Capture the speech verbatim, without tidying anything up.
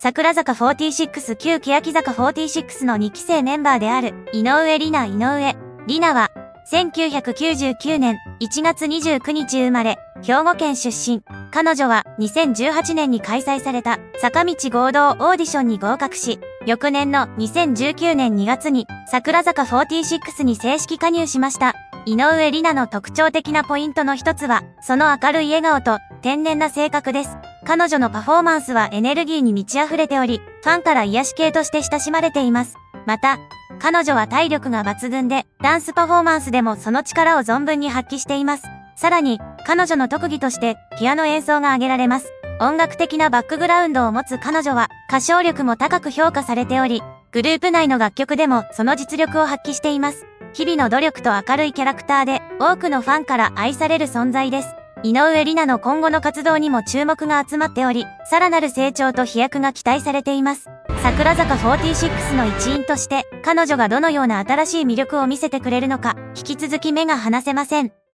桜坂フォーティーシックス旧欅坂フォーティーシックスのにき生メンバーである井上里奈井上里奈はせんきゅうひゃくきゅうじゅうきゅうねんいちがつにじゅうくにち生まれ、兵庫県出身。彼女はにせんじゅうはちねんに開催された坂道合同オーディションに合格し、翌年のにせんじゅうきゅうねんにがつに桜坂フォーティーシックスに正式加入しました。井上里奈の特徴的なポイントの一つは、その明るい笑顔と天然な性格です。彼女のパフォーマンスはエネルギーに満ち溢れており、ファンから癒し系として親しまれています。また、彼女は体力が抜群で、ダンスパフォーマンスでもその力を存分に発揮しています。さらに、彼女の特技として、ピアノ演奏が挙げられます。音楽的なバックグラウンドを持つ彼女は、歌唱力も高く評価されており、グループ内の楽曲でもその実力を発揮しています。日々の努力と明るいキャラクターで、多くのファンから愛される存在です。井上里奈の今後の活動にも注目が集まっており、さらなる成長と飛躍が期待されています。桜坂フォーティーシックスの一員として、彼女がどのような新しい魅力を見せてくれるのか、引き続き目が離せません。